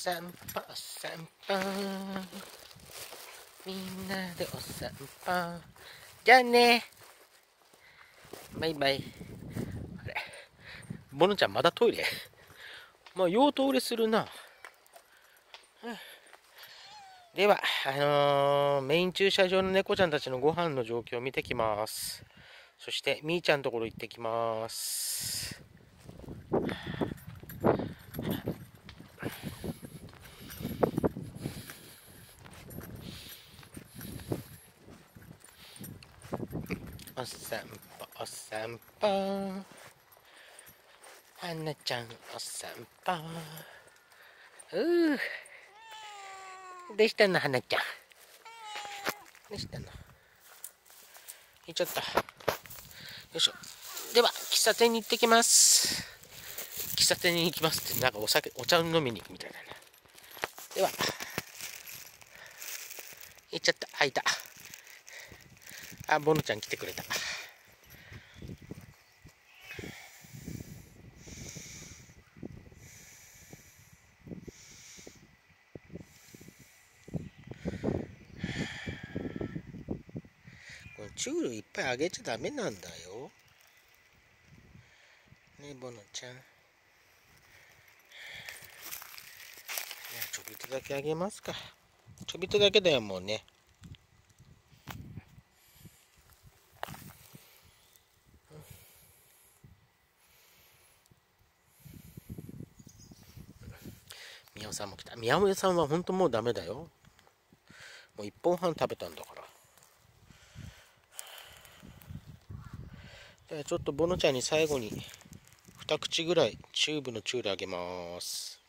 散歩お散歩、みんなでお散歩。じゃあね、バイバイ。あれ、ボノちゃんまだトイレ？まあようトイレするな。では、メイン駐車場の猫ちゃんたちのご飯の状況を見てきます。そしてみーちゃんのところ行ってきます。お散歩お散歩、はなちゃんお散歩。どうしたのはなちゃん、どうしたの？行っちゃった。よいしょ。では喫茶店に行ってきます。喫茶店に行きますって、なんかお茶飲みに行くみたいだな。では行っちゃった。開いた。あ、ボノちゃん来てくれた。チュールいっぱいあげちゃダメなんだよ。ね、ボノちゃん。じゃあちょびっとだけあげますか。ちょびっとだけだよ、もうね。宮尾さんも来た。宮尾さんは本当もうダメだよ。もう1本半食べたんだから。じゃあちょっとボノちゃんに最後に2口ぐらいチューブのチュールあげます。